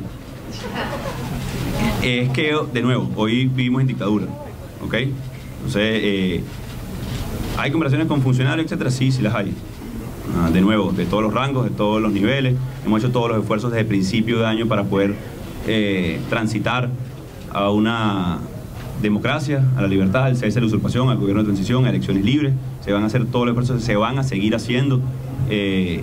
Es que, de nuevo, hoy vivimos en dictadura, ¿ok? Entonces, eh, ¿hay conversaciones con funcionarios, etcétera? Sí, sí las hay. Uh, de nuevo, de todos los rangos, de todos los niveles. Hemos hecho todos los esfuerzos desde el principio de año para poder eh, transitar a una democracia, a la libertad, al cese de la usurpación, al gobierno de transición, a elecciones libres. Se van a hacer todos los esfuerzos, se van a seguir haciendo eh,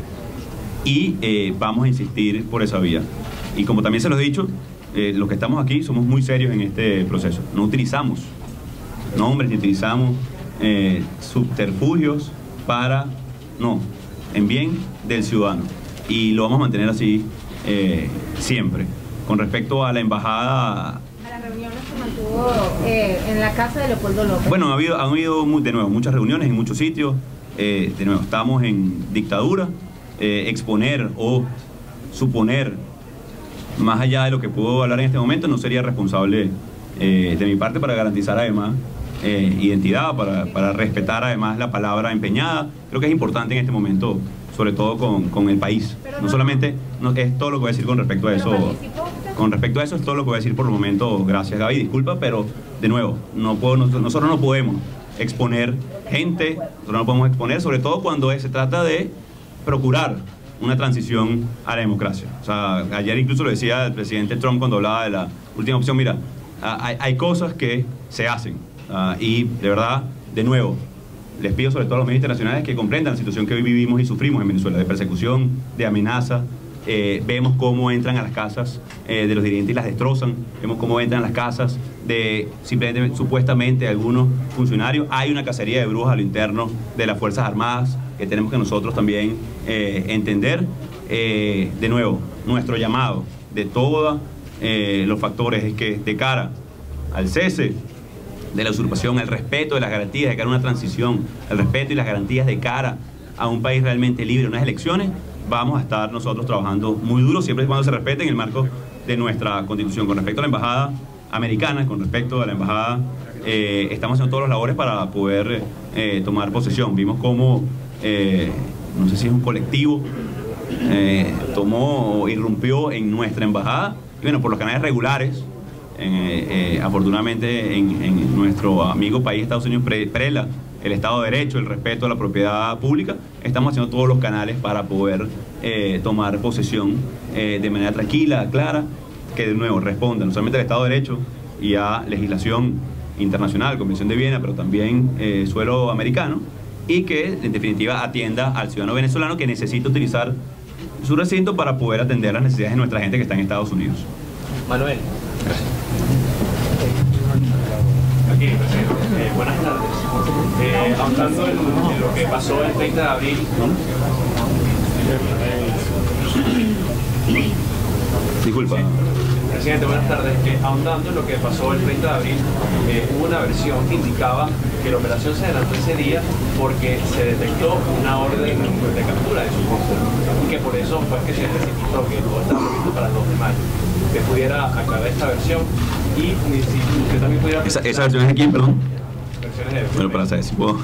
y eh, vamos a insistir por esa vía. Y como también se los he dicho, eh, los que estamos aquí somos muy serios en este proceso. No utilizamos nombres ni utilizamos eh, subterfugios para... No, en bien del ciudadano, y lo vamos a mantener así eh, siempre. Con respecto a la embajada... A las reuniones que mantuvo eh, en la casa de Leopoldo López. Bueno, ha habido, han habido de nuevo muchas reuniones en muchos sitios. Eh, de nuevo, estamos en dictadura. Eh, exponer o suponer más allá de lo que puedo hablar en este momento no sería responsable eh, de mi parte, para garantizar además Eh, identidad, para, para respetar además la palabra empeñada. Creo que es importante en este momento, sobre todo con, con el país. No, no solamente, no, es todo lo que voy a decir con respecto a eso. Con respecto a eso es todo lo que voy a decir por el momento. Gracias, Gaby, disculpa, pero de nuevo, no puedo, nosotros no podemos exponer gente, nosotros no podemos exponer, sobre todo cuando se trata de procurar una transición a la democracia. O sea, ayer incluso lo decía el presidente Trump cuando hablaba de la última opción. Mira, hay, hay cosas que se hacen. Uh, y de verdad, de nuevo, les pido sobre todo a los medios internacionales que comprendan la situación que hoy vivimos y sufrimos en Venezuela, de persecución, de amenaza. Eh, vemos cómo entran a las casas eh, de los dirigentes y las destrozan. Vemos cómo entran a las casas de simplemente, supuestamente, algunos funcionarios. Hay una cacería de brujas a lo interno de las Fuerzas Armadas que tenemos que nosotros también eh, entender. Eh, de nuevo, nuestro llamado de todos eh, los factores es que, de cara al cese de la usurpación, el respeto de las garantías de cara a una transición, el respeto y las garantías de cara a un país realmente libre, unas elecciones, vamos a estar nosotros trabajando muy duro, siempre y cuando se respete en el marco de nuestra Constitución. Con respecto a la embajada americana, con respecto a la embajada, eh, estamos haciendo todas las labores para poder eh, tomar posesión. Vimos cómo, eh, no sé si es un colectivo, eh, tomó, irrumpió en nuestra embajada, y bueno, por los canales regulares. Eh, eh, afortunadamente en, en nuestro amigo país Estados Unidos pre, prela el Estado de Derecho, el respeto a la propiedad pública. Estamos haciendo todos los canales para poder eh, tomar posesión eh, de manera tranquila, clara, que de nuevo responda no solamente al Estado de Derecho y a legislación internacional, Convención de Viena, pero también eh, suelo americano, y que en definitiva atienda al ciudadano venezolano que necesita utilizar su recinto para poder atender las necesidades de nuestra gente que está en Estados Unidos. Manuel. Aquí, presidente. Eh, buenas tardes. Eh, hablando en, en lo que pasó el treinta de abril. Disculpa. Sí. Presidente, buenas tardes. Eh, ahondando en lo que pasó el treinta de abril, eh, hubo una versión que indicaba que la operación se adelantó ese día porque se detectó una orden de captura de su costa, y que por eso fue que se precipitó, que todo estaba previsto para el dos de mayo. Que pudiera aclarar esta versión y si usted también pudiera... ¿Esa, esa versión es de quién, perdón? Versión operaciones de... Bueno, para saber si puedo.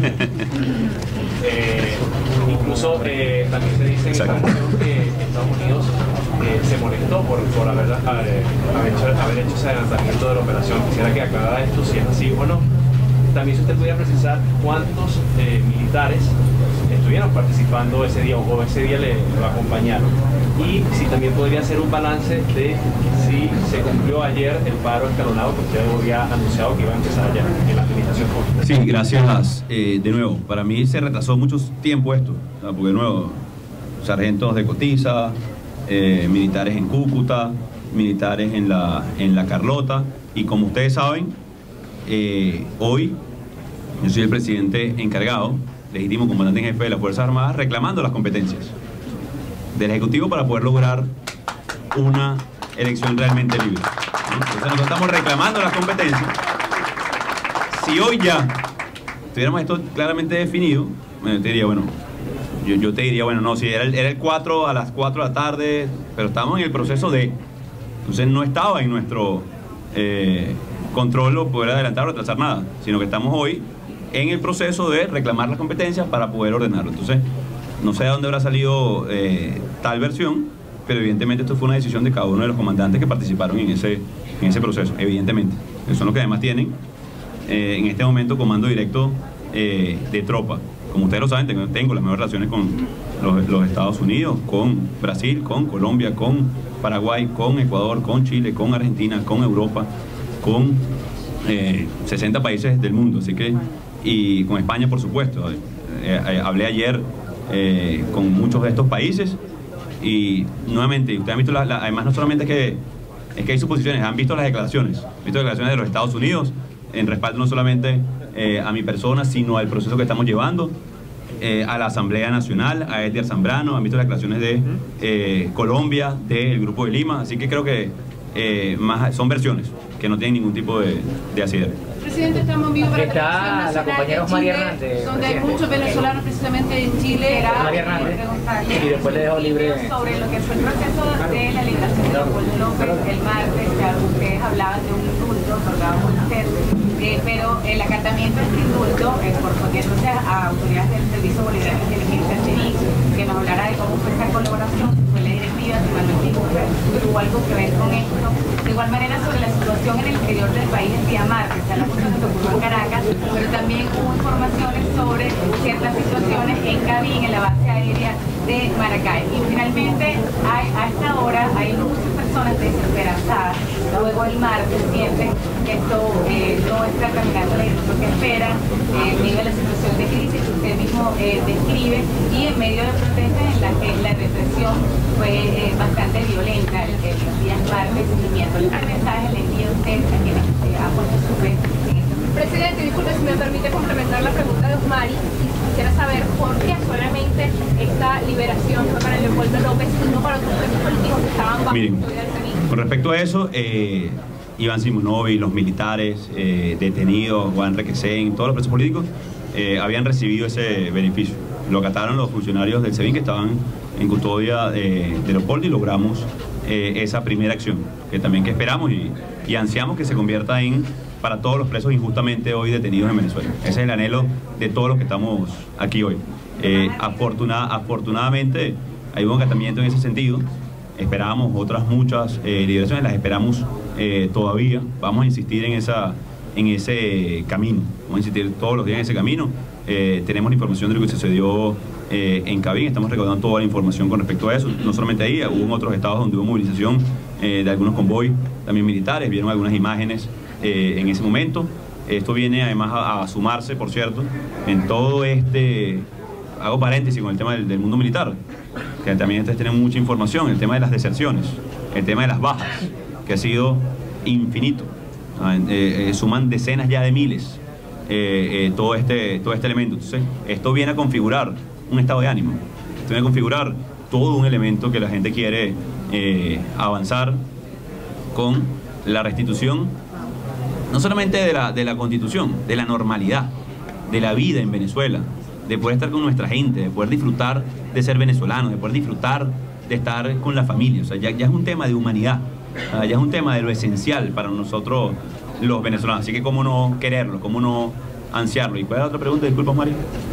eh, incluso eh, también se dice en esta ocasión que Estados Unidos eh, se molestó por, por haber, haber, haber, hecho, haber hecho ese adelantamiento de la operación. Quisiera que aclarara esto, si es así o no. También si usted pudiera precisar cuántos eh, militares estuvieron participando ese día o ese día le, lo acompañaron. Y si también podría hacer un balance de si se cumplió ayer el paro escalonado que usted había anunciado que iba a empezar ayer en la administración pública. Sí, gracias. Eh, de nuevo, para mí se retrasó mucho tiempo esto, ¿no? Porque de nuevo, sargentos de Cotiza, eh, militares en Cúcuta, militares en la, en la Carlota, y como ustedes saben, eh, hoy yo soy el presidente encargado, legítimo comandante en jefe de las Fuerzas Armadas, reclamando las competencias del Ejecutivo para poder lograr una elección realmente libre, ¿no? Entonces nosotros estamos reclamando las competencias. Si hoy ya tuviéramos esto claramente definido, bueno, yo te diría, bueno, yo, yo te diría, bueno, no, si era el, era el cuatro a las cuatro de la tarde, pero estábamos en el proceso de, entonces no estaba en nuestro eh, control o poder adelantar o retrasar nada, sino que estamos hoy en el proceso de reclamar las competencias para poder ordenarlo. Entonces, no sé de dónde habrá salido eh, tal versión, pero evidentemente esto fue una decisión de cada uno de los comandantes que participaron en ese, en ese proceso, evidentemente. Esos son los que además tienen eh, en este momento comando directo eh, de tropa. Como ustedes lo saben, tengo, tengo las mejores relaciones con los, los Estados Unidos, con Brasil, con Colombia, con Paraguay, con Ecuador, con Chile, con Argentina, con Europa, con eh, sesenta países del mundo, así que, y con España, por supuesto. Eh, eh, hablé ayer eh, con muchos de estos países y nuevamente, ustedes han visto, la, la, además no solamente es que, es que hay suposiciones, han visto las declaraciones, han visto declaraciones de los Estados Unidos en respaldo no solamente eh, a mi persona, sino al proceso que estamos llevando, eh, a la Asamblea Nacional, a Edgar Zambrano, han visto las declaraciones de eh, Colombia, del Grupo de Lima, así que creo que eh, más, son versiones que no tienen ningún tipo de, de asidero. Presidente, estamos en vivo para Está Televisión la Nacional compañera de Osmaria Chile, Hernández, donde hay presidente. muchos venezolanos precisamente en Chile. Osmaria Hernández. Y después le dejo libre. Sobre lo que fue el proceso de la liberación de Leopoldo López el martes, ya ustedes hablaban de un indulto otorgado por usted, eh, pero el acatamiento de este indulto, eh, correspondiéndose a autoridades del Servicio Bolivariano de Inteligencia Civil, que nos hablará de cómo fue esta colaboración, si fue la directiva, si Manuel Pijuber tuvo algo que ver con esto. De igual manera, sobre la situación en el interior del país el día martes, está la cosa que ocurrió en Caracas, pero también hubo informaciones sobre ciertas situaciones en Cabín, en la base aérea de Maracay. Y finalmente, hay, a esta hora hay muchas personas desesperanzadas. Luego el martes sienten que esto eh, no está caminando la dirección que esperan, eh, debido a la situación de crisis que usted mismo eh, describe, y en medio de protestas en las que la represión fue eh, bastante violenta el, el, los días martes y miércoles. ¿Qué mensaje le envía usted a quienes eh, han puesto su fe en esto? Presidente, disculpe si me permite complementar la pregunta de Osmari. Quisiera saber por qué solamente esta liberación fue para Leopoldo López y no para otros presos políticos que estaban bajo Miren, custodia del CENIC. con respecto a eso, eh, Iván Simonovic, los militares eh, detenidos, Juan Requesén, todos los presos políticos eh, habían recibido ese beneficio. Lo acataron los funcionarios del SEBIN que estaban en custodia eh, de Leopoldo y logramos eh, esa primera acción, que también que esperamos y, y ansiamos que se convierta en para todos los presos injustamente hoy detenidos en Venezuela. Ese es el anhelo de todos los que estamos aquí hoy. Eh, afortuna, afortunadamente hay un acatamiento en ese sentido. Esperábamos otras muchas eh, liberaciones, las esperamos eh, todavía. Vamos a insistir en, esa, en ese camino, vamos a insistir todos los días en ese camino. Eh, tenemos la información de lo que sucedió eh, en Cabín, estamos recaudando toda la información con respecto a eso. No solamente ahí, hubo en otros estados donde hubo movilización eh, de algunos convoys, también militares, vieron algunas imágenes eh, en ese momento. Esto viene además a, a sumarse, por cierto, en todo este, hago paréntesis con el tema del, del mundo militar, que también ustedes tienen mucha información, el tema de las deserciones, el tema de las bajas, que ha sido infinito, eh, eh, suman decenas ya de miles eh, eh, todo, este, todo este elemento. Entonces, esto viene a configurar un estado de ánimo, esto viene a configurar todo un elemento que la gente quiere eh, avanzar con la restitución, no solamente de la, de la Constitución, de la normalidad, de la vida en Venezuela, de poder estar con nuestra gente, de poder disfrutar de ser venezolanos, de poder disfrutar de estar con la familia. O sea, ya, ya es un tema de humanidad, ya es un tema de lo esencial para nosotros los venezolanos. Así que cómo no quererlo, cómo no ansiarlo. ¿Y cuál es la otra pregunta? Disculpa, Mari.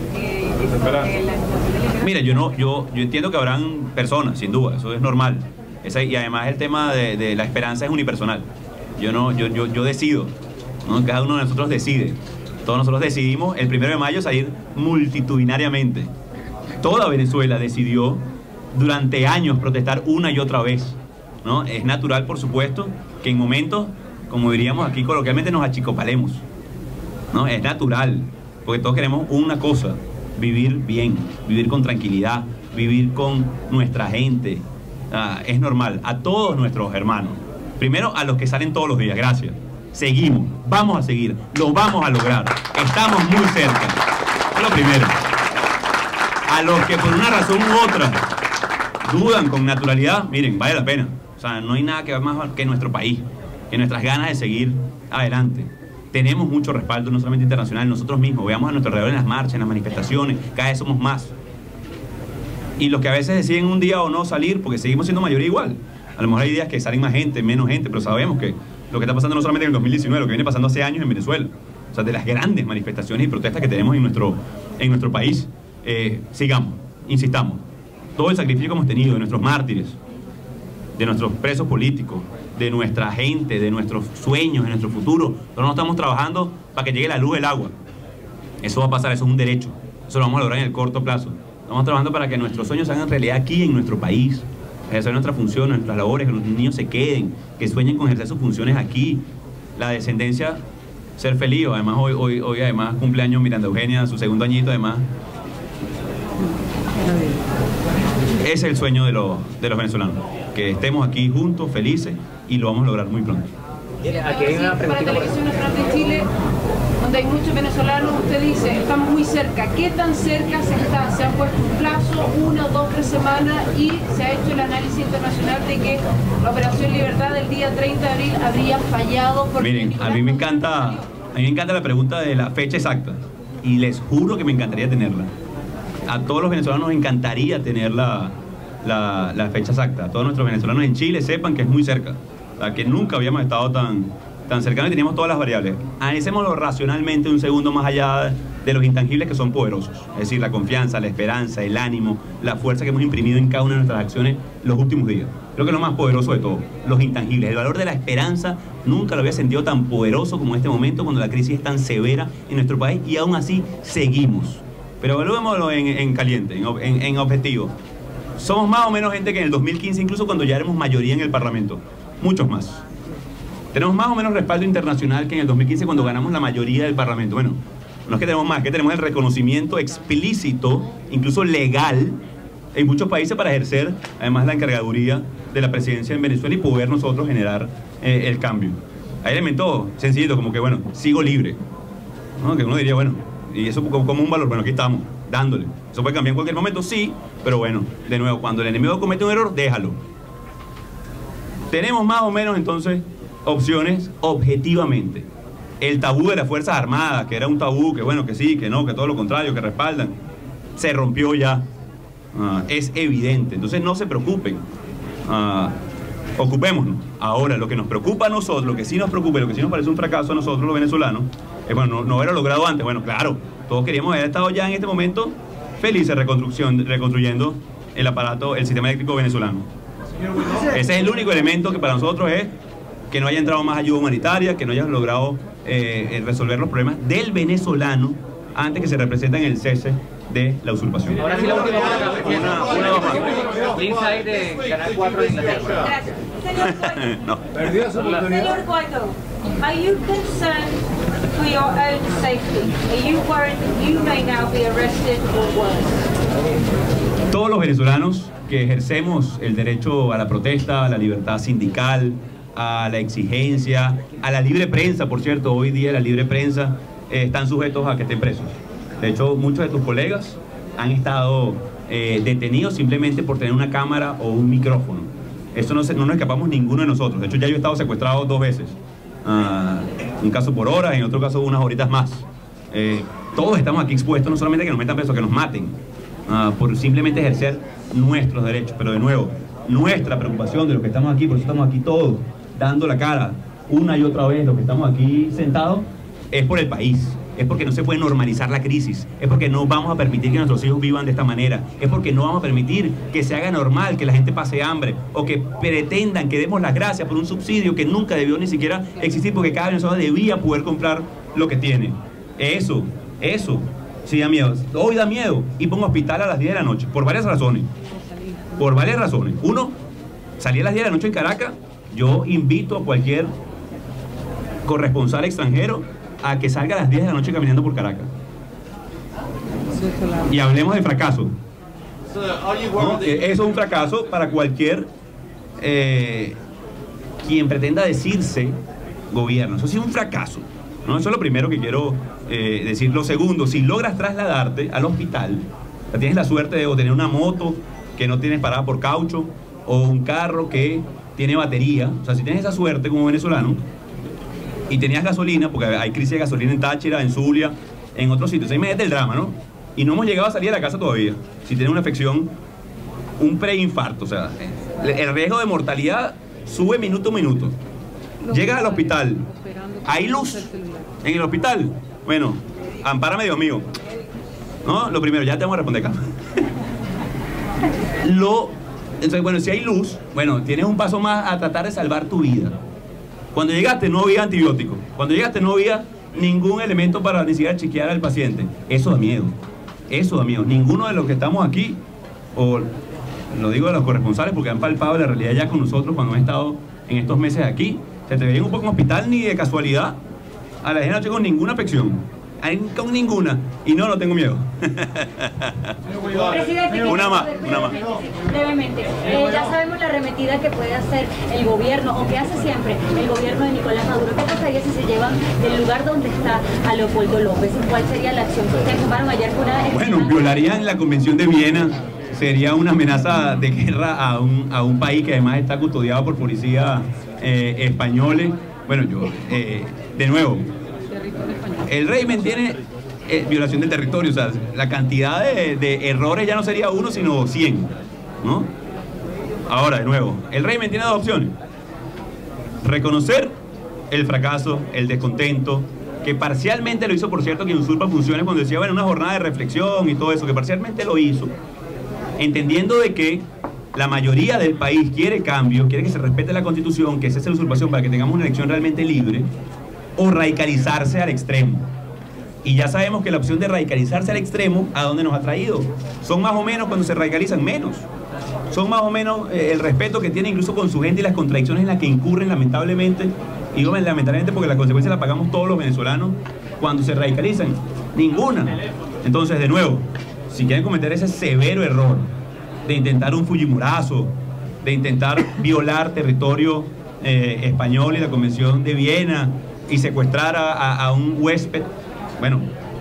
Mira, yo no, yo, yo entiendo que habrán personas, sin duda, eso es normal. Esa, y además el tema de, de la esperanza es unipersonal. Yo no, yo, yo, yo decido, ¿no? Cada uno de nosotros decide. Todos nosotros decidimos el primero de mayo salir multitudinariamente. Toda Venezuela decidió durante años protestar una y otra vez, ¿no? Es natural, por supuesto, que en momentos, como diríamos aquí coloquialmente, nos achicopalemos, ¿no? Es natural, porque todos queremos una cosa: vivir bien, vivir con tranquilidad, vivir con nuestra gente. Ah, es normal. A todos nuestros hermanos, primero a los que salen todos los días, gracias. Seguimos, vamos a seguir, lo vamos a lograr, estamos muy cerca. Es lo primero. A los que por una razón u otra dudan con naturalidad, miren, vale la pena. O sea, no hay nada que ver más que nuestro país, que nuestras ganas de seguir adelante. Tenemos mucho respaldo, no solamente internacional, nosotros mismos. Veamos a nuestro alrededor en las marchas, en las manifestaciones, cada vez somos más. Y los que a veces deciden un día o no salir, porque seguimos siendo mayoría igual. A lo mejor hay días que salen más gente, menos gente, pero sabemos que lo que está pasando no solamente en el dos mil diecinueve, lo que viene pasando hace años en Venezuela. O sea, de las grandes manifestaciones y protestas que tenemos en nuestro, en nuestro país. Eh, sigamos, insistamos. Todo el sacrificio que hemos tenido de nuestros mártires, de nuestros presos políticos, de nuestra gente, de nuestros sueños, de nuestro futuro. Nosotros no estamos trabajando para que llegue la luz del agua. Eso va a pasar, eso es un derecho. Eso lo vamos a lograr en el corto plazo. Estamos trabajando para que nuestros sueños se hagan realidad aquí en nuestro país. Ejercer nuestra función, nuestras labores, que los niños se queden, que sueñen con ejercer sus funciones aquí. La descendencia, ser feliz. Además, hoy, hoy, hoy además cumpleaños Miranda Eugenia, su segundo añito, además. Ese es el sueño de los, de los venezolanos. Que estemos aquí juntos, felices, y lo vamos a lograr muy pronto. Aquí hay una preguntita para Televisión Nacional de Chile, donde hay muchos venezolanos, usted dice, estamos muy cerca. ¿Qué tan cerca se está? ¿Se han puesto un plazo, una, dos, tres semanas, y se ha hecho el análisis internacional de que la Operación Libertad del día treinta de abril habría fallado? Por Miren, a mí me encanta, a mí me encanta la pregunta de la fecha exacta, y les juro que me encantaría tenerla. A todos los venezolanos nos encantaría tener la, la, la fecha exacta. A todos nuestros venezolanos en Chile sepan que es muy cerca, o sea, que nunca habíamos estado tan, tan cercanos y teníamos todas las variables. Analicémoslo racionalmente un segundo más allá de los intangibles que son poderosos, es decir, la confianza, la esperanza, el ánimo, la fuerza que hemos imprimido en cada una de nuestras acciones los últimos días. Creo que es lo más poderoso de todo, los intangibles. El valor de la esperanza nunca lo había sentido tan poderoso como en este momento, cuando la crisis es tan severa en nuestro país, y aún así seguimos. Pero evaluémoslo en, en caliente, en, en, en objetivo. Somos más o menos gente que en el dos mil quince, incluso cuando ya éramos mayoría en el Parlamento. Muchos más. Tenemos más o menos respaldo internacional que en el dos mil quince, cuando ganamos la mayoría del Parlamento. Bueno, no es que tenemos más, es que tenemos el reconocimiento explícito, incluso legal, en muchos países para ejercer, además, la encargaduría de la presidencia en Venezuela y poder nosotros generar eh, el cambio. Hay elementos sencillos, como que, bueno, sigo libre, ¿no? Que uno diría, bueno, y eso como, como un valor, bueno, aquí estamos, dándole. Eso puede cambiar en cualquier momento, sí, pero bueno, de nuevo, cuando el enemigo comete un error, déjalo. Tenemos más o menos, entonces, opciones objetivamente. El tabú de las Fuerzas Armadas, que era un tabú, que bueno, que sí, que no, que todo lo contrario, que respaldan, se rompió ya. Uh, es evidente. Entonces no se preocupen. Uh, ocupémonos. Ahora, lo que nos preocupa a nosotros, lo que sí nos preocupa, lo que sí nos parece un fracaso a nosotros los venezolanos, es, bueno, no, no haberlo logrado antes. Bueno, claro, todos queríamos haber estado ya en este momento felices reconstrucción, reconstruyendo el aparato, el sistema eléctrico venezolano. Ese es el único elemento que para nosotros es que no haya entrado más ayuda humanitaria, que no haya logrado eh, resolver los problemas del venezolano antes que se representa en el cese de la usurpación. Ahora sí, la última una, una más. Inside de Canal cuatro de Inglaterra. Gracias. Señor Guaidó. No. Perdió su oportunidad. Señor Guaidó, are you concerned for your own safety? Are you worried that you may now be arrested or worse? Todos los venezolanos que ejercemos el derecho a la protesta, a la libertad sindical, a la exigencia, a la libre prensa, por cierto, hoy día la libre prensa, eh, están sujetos a que estén presos. De hecho, muchos de tus colegas han estado eh, detenidos simplemente por tener una cámara o un micrófono. Eso no, se, no nos escapamos ninguno de nosotros. De hecho, ya yo he estado secuestrado dos veces. Uh, un caso por horas, en otro caso unas horitas más. Eh, todos estamos aquí expuestos, no solamente a que nos metan presos, que nos maten, uh, por simplemente ejercer nuestros derechos. Pero de nuevo, nuestra preocupación de los que estamos aquí, por eso estamos aquí todos, dando la cara una y otra vez, los que estamos aquí sentados, es por el país. es porque no se puede normalizar la crisis, es porque no vamos a permitir que nuestros hijos vivan de esta manera, es porque no vamos a permitir que se haga normal que la gente pase hambre o que pretendan que demos las gracias por un subsidio que nunca debió ni siquiera existir, porque cada venezolano debía poder comprar lo que tiene. Eso, eso, sí da miedo. Hoy da miedo y pongo hospital a las diez de la noche, por varias razones. Por varias razones. Uno, salí a las diez de la noche en Caracas, yo invito a cualquier corresponsal extranjero a que salga a las diez de la noche caminando por Caracas. Y hablemos de fracaso. ¿No? Eso es un fracaso para cualquier eh, quien pretenda decirse gobierno. Eso sí es un fracaso, ¿no? Eso es lo primero que quiero eh, decir. Lo segundo, si logras trasladarte al hospital, tienes la suerte de o tener una moto que no tienes parada por caucho o un carro que tiene batería. O sea, si tienes esa suerte como venezolano y tenías gasolina, porque hay crisis de gasolina en Táchira, en Zulia, en otros sitios. Ahí me mete el drama, ¿no? Y no hemos llegado a salir de la casa todavía. Si tienes una afección, un preinfarto, o sea, el riesgo de mortalidad sube minuto a minuto. Llegas al hospital, hay luz en el hospital. Bueno, ampárame, Dios mío. No, lo primero, ya te vamos a responder acá. Lo, entonces, bueno, si hay luz, bueno, tienes un paso más a tratar de salvar tu vida. Cuando llegaste no había antibiótico. Cuando llegaste no había ningún elemento para ni siquiera chequear al paciente. Eso da miedo. Eso da miedo. Ninguno de los que estamos aquí, o lo digo de los corresponsales porque han palpado la realidad ya con nosotros cuando han estado en estos meses aquí, se te veían un poco en hospital ni de casualidad a las diez de la noche con ninguna afección. Con ninguna. Y no, no tengo miedo. Presidente, una más, una más. Brevemente, eh, ya sabemos la arremetida que puede hacer el gobierno, o que hace siempre el gobierno de Nicolás Maduro. ¿Qué pasaría si se llevan del lugar donde está a Leopoldo López? ¿Cuál sería la acción que ustedes tomaron ayer con una... Bueno, violarían la Convención de Viena. Sería una amenaza de guerra a un, a un país que además está custodiado por policías eh, españoles. Bueno, yo, eh, de nuevo, el régimen tiene eh, violación del territorio, o sea, la cantidad de, de errores ya no sería uno, sino cien, ¿no? Ahora, de nuevo, el régimen tiene dos opciones: reconocer el fracaso, el descontento, que parcialmente lo hizo, por cierto, que usurpa funciones cuando decía, bueno, una jornada de reflexión y todo eso, que parcialmente lo hizo, entendiendo de que la mayoría del país quiere cambio, quiere que se respete la Constitución, que cese la usurpación para que tengamos una elección realmente libre, o radicalizarse al extremo. Y ya sabemos que la opción de radicalizarse al extremo, ¿a dónde nos ha traído? Son más o menos, cuando se radicalizan, menos. Son más o menos eh, el respeto que tienen incluso con su gente y las contradicciones en las que incurren, lamentablemente. Y digo lamentablemente porque las consecuencias las pagamos todos los venezolanos cuando se radicalizan. Ninguna. Entonces, de nuevo, si quieren cometer ese severo error de intentar un Fujimorazo, de intentar violar territorio eh, español y la Convención de Viena y secuestrar a, a, a un huésped, bueno,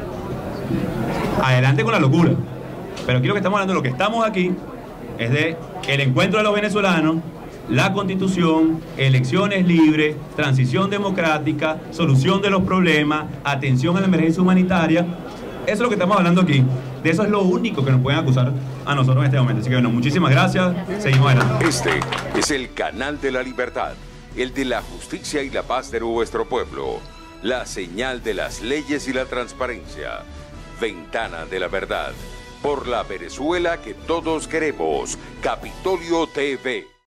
adelante con la locura. Pero aquí lo que estamos hablando, lo que estamos aquí, es de el encuentro de los venezolanos, la Constitución, elecciones libres, transición democrática, solución de los problemas, atención a la emergencia humanitaria. Eso es lo que estamos hablando aquí. De eso es lo único que nos pueden acusar a nosotros en este momento. Así que bueno, muchísimas gracias. Seguimos adelante. Este es el canal de la libertad, el de la justicia y la paz de nuestro pueblo. La señal de las leyes y la transparencia. Ventana de la verdad. Por la Venezuela que todos queremos. Capitolio T V.